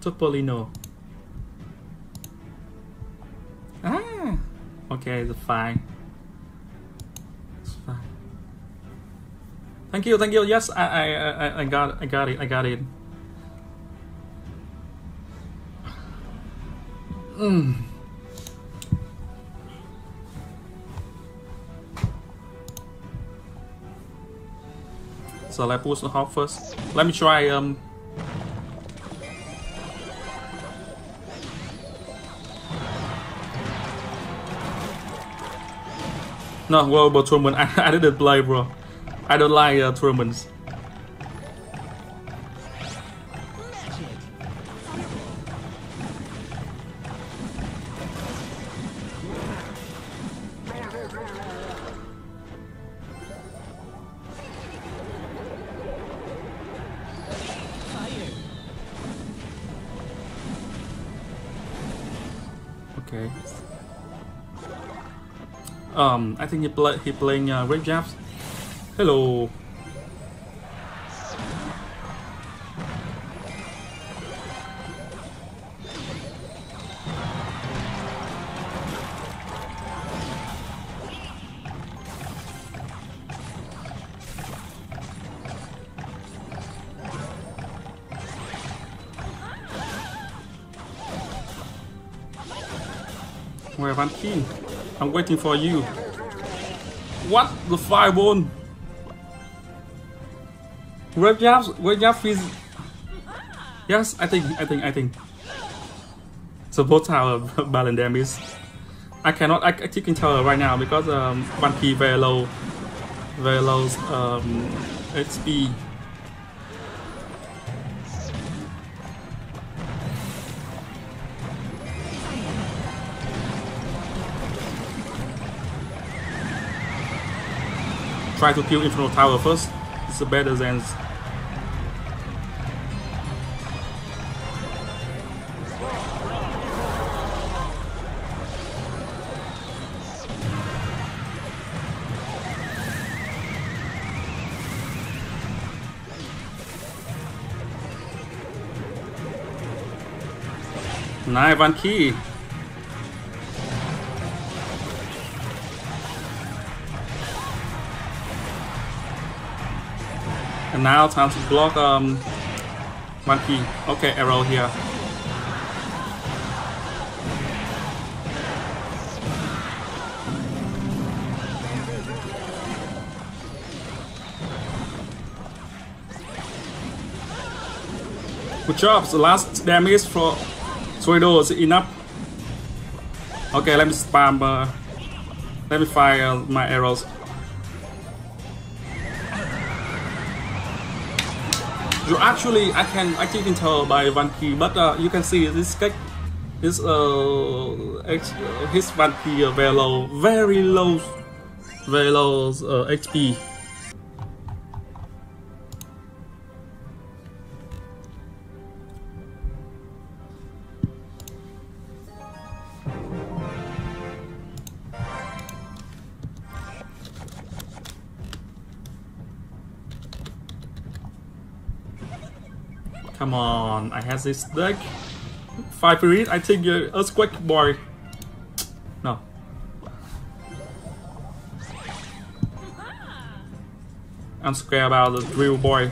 Topolino. Ah, okay, it's fine. It's fine. Thank you, thank you. Yes, I got it. I got it. So let's push the hop first. Let me try no, well, but tournament I didn't play, bro. I don't like tournaments. Okay. I think he playing Red Jabs. Hello. Where Van Keen? I'm waiting for you. What? The fireball? Red Jabs is... Yes, I think. Support tower balance damage. I cannot taking tower right now because Van Keen very low HP. Try to kill Inferno Tower first. It's better than. Nice, Van Key. And now time to block Van Key. Okay, arrow here. Good job. The last damage for Tornado is enough. Okay, let me spam. Let me fire my arrows. You actually, I can tell by Van Key, but you can see this guy, his Van Key very low HP. Come on, I have this deck. 5 period, I think Earthquake boy. No. I'm scared about the drill boy.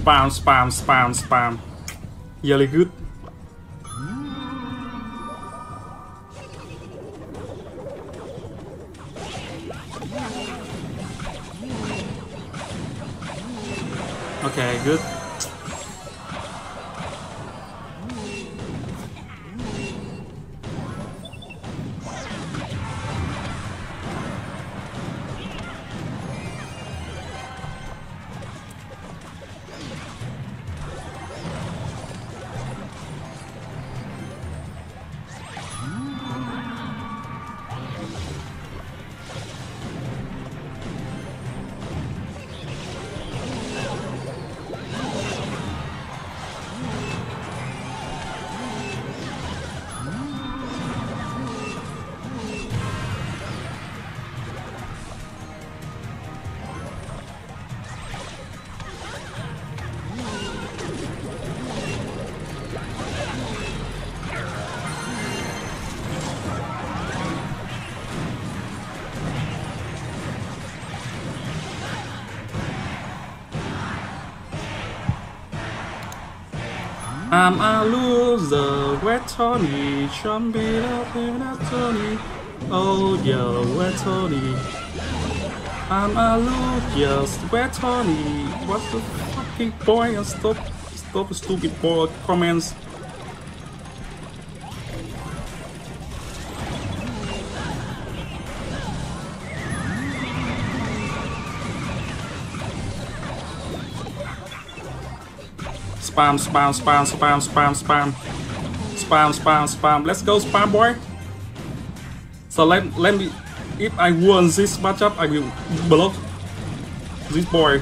Spam, spam, spam, spam. Really good. Okay, good. I'm a loser, wet Tony, jumping up in a Tony. Oh yeah, wet Tony. I'm a loser, wet Tony. What's the fucking point? And stop stupid boy comments. Spam, spam, spam, spam, spam, spam. Spam, spam, spam. Let's go, spam boy. So let me, if I won this matchup, I will block this boy.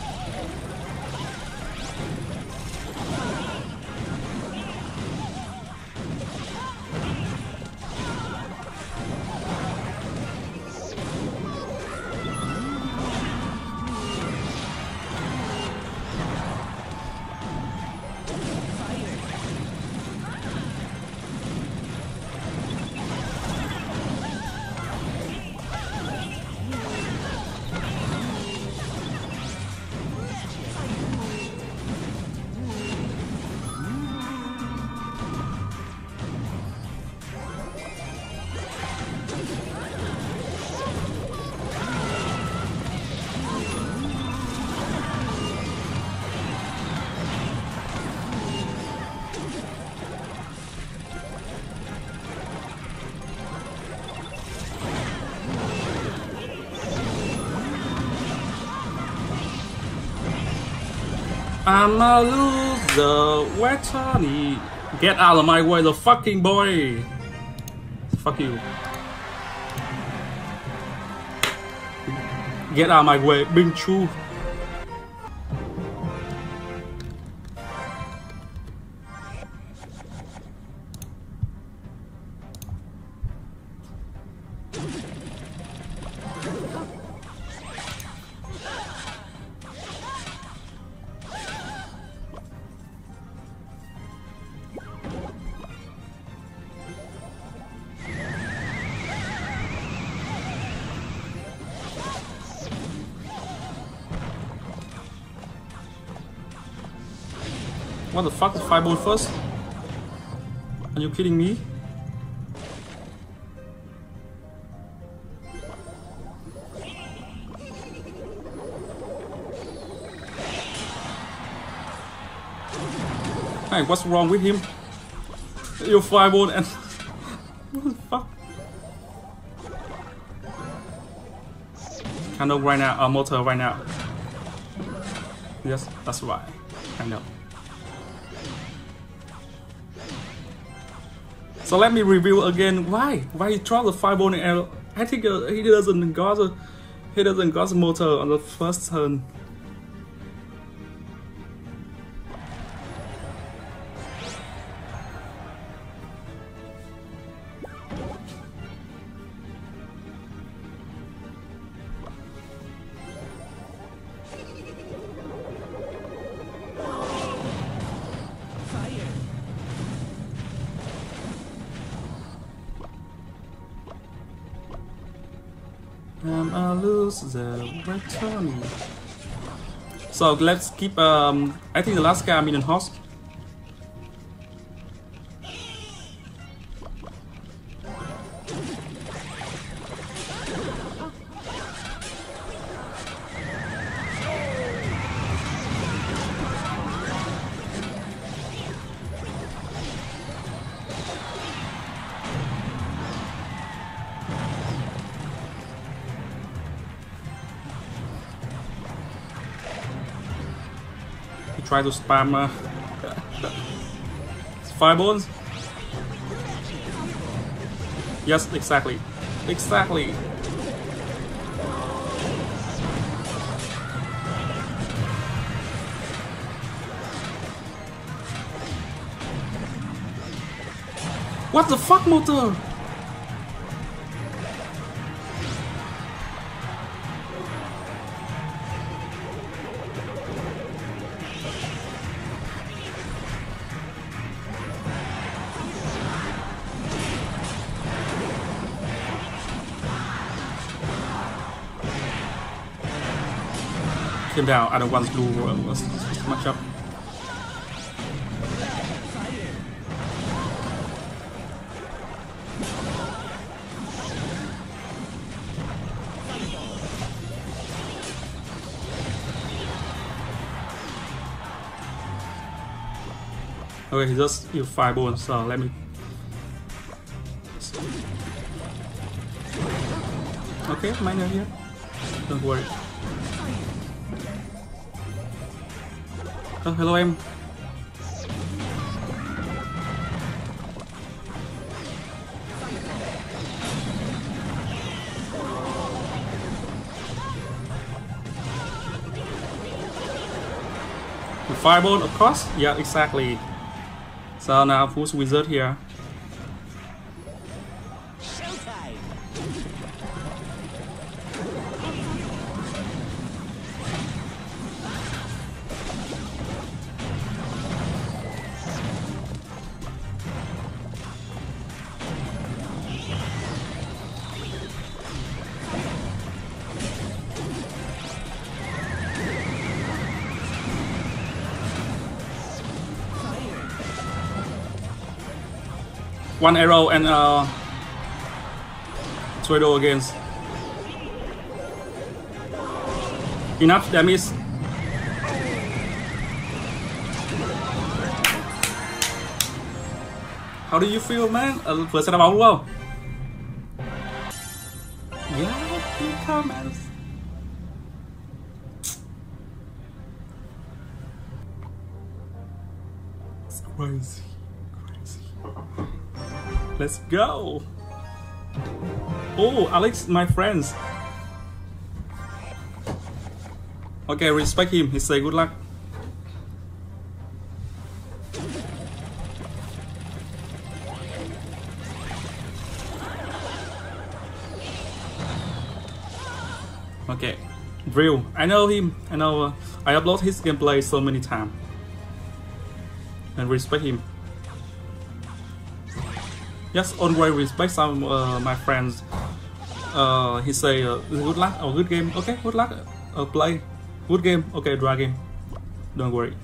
I'm a loser, wet Tony. Get out of my way, the fucking boy. Fuck you. Get out of my way, Bing Chu. What the fuck is Fireball first? Are you kidding me? Hey, what's wrong with him? You Fireball and what the fuck? I know right now, motor right now. Yes, that's right. I know. So let me review again. Why he dropped the Fireball arrow? I think he doesn't got the motor on the first turn. I'm a loser, wet Tony. So let's keep. I think the last guy Minion Horse. Try to spam fireballs. Yes, exactly. Exactly. What the fuck, motor? Him down. I don't want to do much up. Okay, he just use fireball, so let me. Okay, miner here. Don't worry. Oh, hello em. Fireball, of course. Yeah, exactly. So now who's wizard here? One arrow and tornado against. Enough damage. How do you feel, man? Vừa xem đá bóng đúng không? Yeah, here comes. It's crazy. Let's go. Oh, Alex, my friends. Okay, respect him. He say good luck. Okay, Drill. I know him. I know. I upload his gameplay so many times. And respect him. Just always respect some my friends. He say good luck or good game. Okay, good luck. Play good game. Okay, draw game. Don't worry.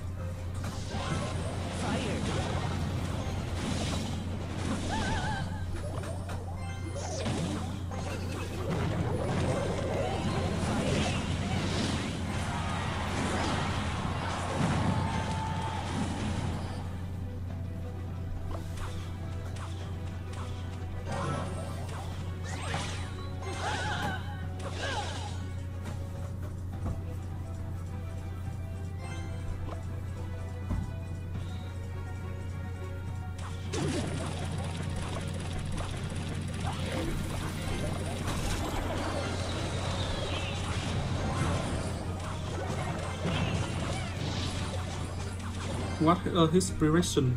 What his inspiration?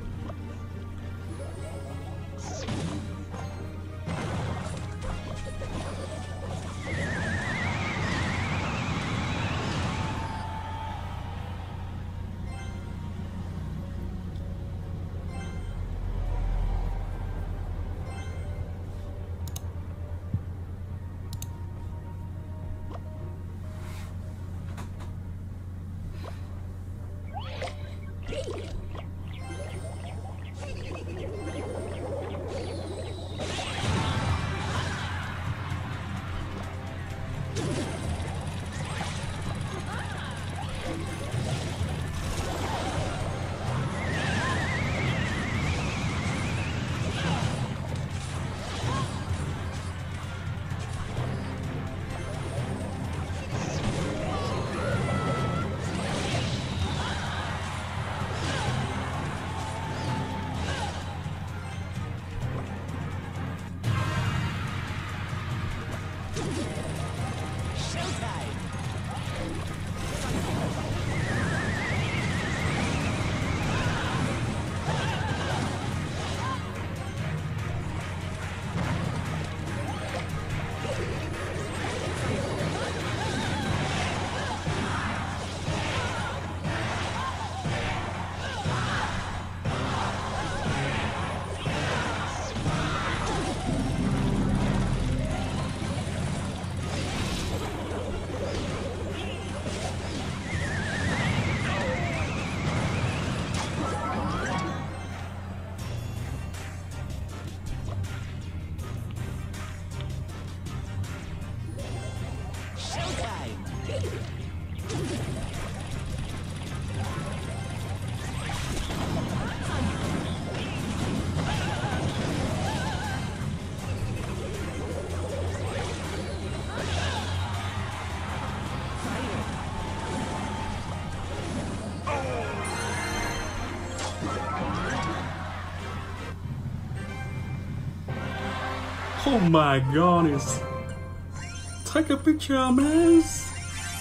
Oh my goodness. Take a picture, man.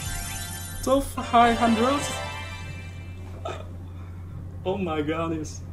So high hundreds. Oh my goodness.